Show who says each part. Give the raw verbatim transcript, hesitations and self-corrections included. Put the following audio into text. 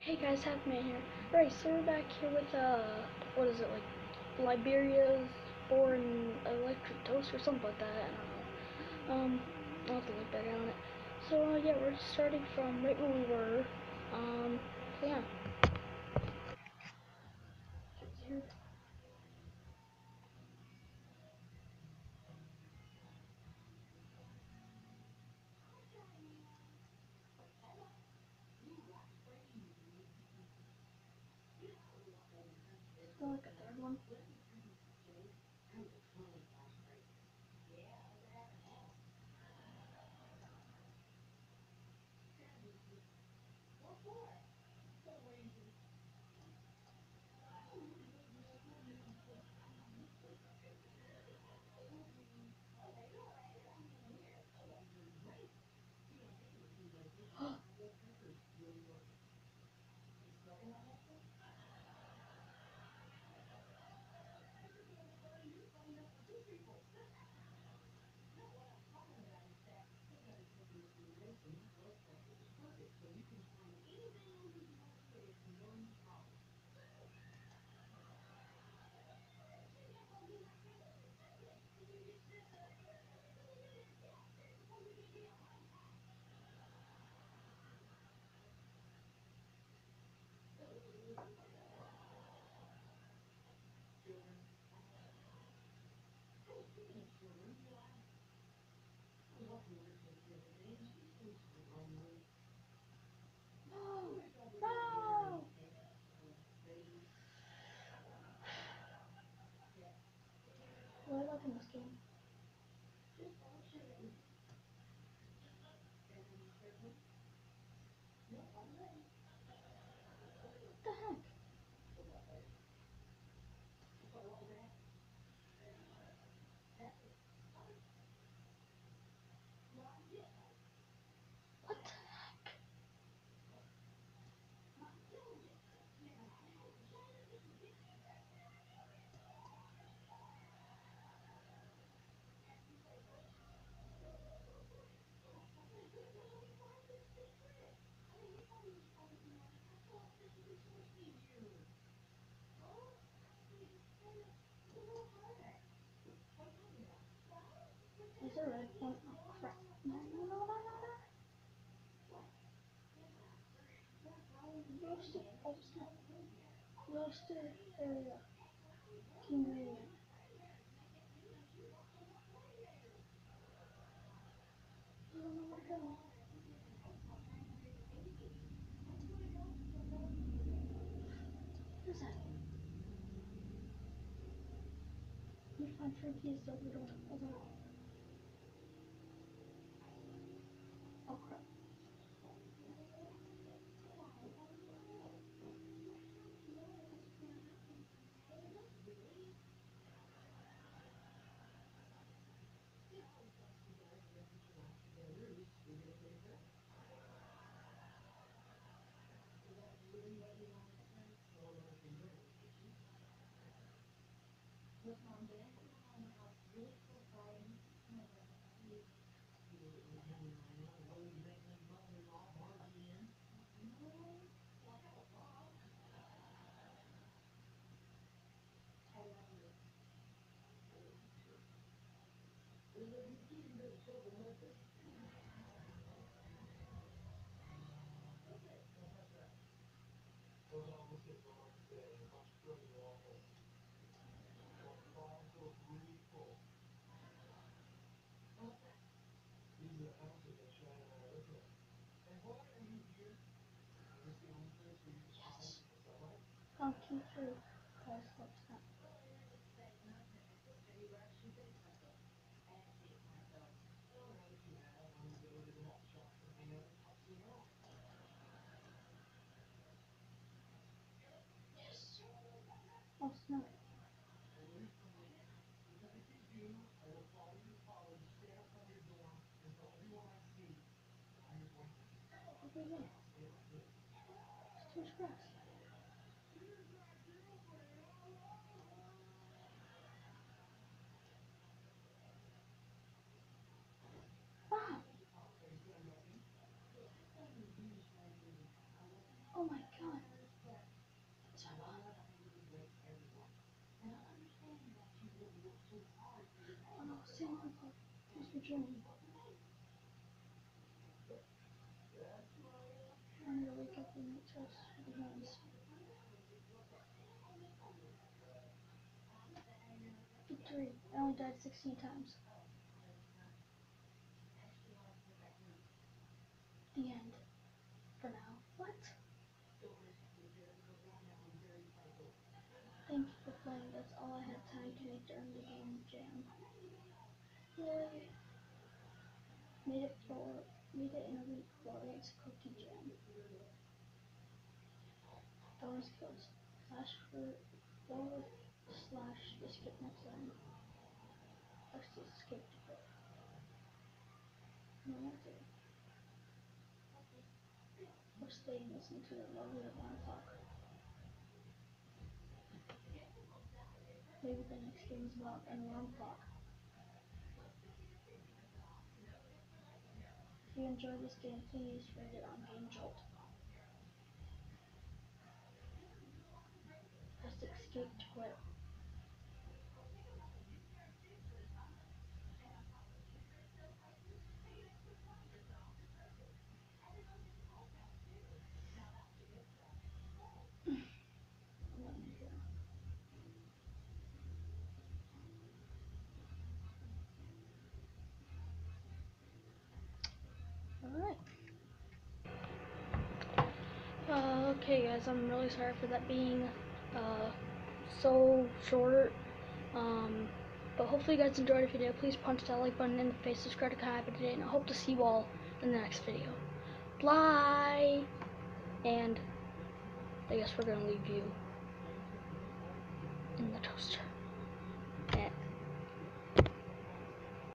Speaker 1: Hey guys, Halfman here. Right, so we're back here with, uh, what is it, like, Liberia's Foreign Electric Toast or something like that, I don't know. Um, I'll have to look back on it. So, uh, yeah, we're starting from right where we were. Um, so yeah. Here. Still like a third one. No! No! What I like in this game? What the heck? What the heck? Is there a red one? Oh crap. No, no, no, no, no, no. Roasted. Oh snap. Roasted area. King area. I don't know where to go. What is that? Let me find three keys to open the door. Hold on. Oh crap. Yes. Found key three. Guys, what's that? Yes. Oh snap. Over here. It's too much grass. Ah! Oh my god. three. I only died sixteen times. The end. For now. What? Thank you for playing. That's all I had time to make during the game jam. Yay. Made it for made it in a week for its cookie jam. Bonus kills. Slash for forward slash to skip next line. Let's just skip to it. No answer. Or stay and listen to the lovely alarm clock. Maybe the next game is about an alarm clock. If you enjoyed this game, please rate it on Game Jolt. Press escape to quit. Alright. Uh, okay guys, I'm really sorry for that being uh, so short. Um, but hopefully you guys enjoyed the video. Please punch that like button in the face, subscribe to Kai today, and I hope to see you all in the next video. Bye! And I guess we're gonna leave you